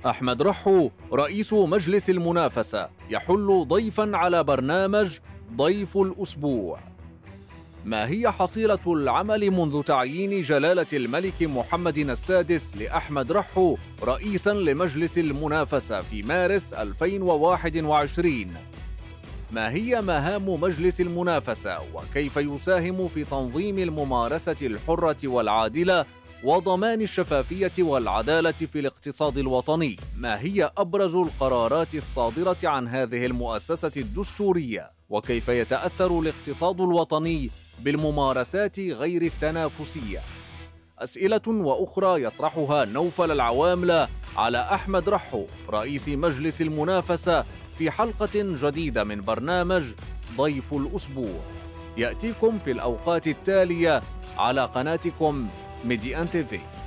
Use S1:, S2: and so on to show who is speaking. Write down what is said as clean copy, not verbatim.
S1: أحمد رحو رئيس مجلس المنافسة يحل ضيفاً على برنامج ضيف الأسبوع. ما هي حصيلة العمل منذ تعيين جلالة الملك محمد السادس لأحمد رحو رئيساً لمجلس المنافسة في مارس 2021؟ ما هي مهام مجلس المنافسة وكيف يساهم في تنظيم الممارسة الحرة والعادلة وضمان الشفافية والعدالة في الاقتصاد الوطني؟ ما هي أبرز القرارات الصادرة عن هذه المؤسسة الدستورية؟ وكيف يتأثر الاقتصاد الوطني بالممارسات غير التنافسية؟ أسئلة وأخرى يطرحها نوفل العواملة على أحمد رحو رئيس مجلس المنافسة في حلقة جديدة من برنامج ضيف الأسبوع، يأتيكم في الأوقات التالية على قناتكم ميديان تيفي.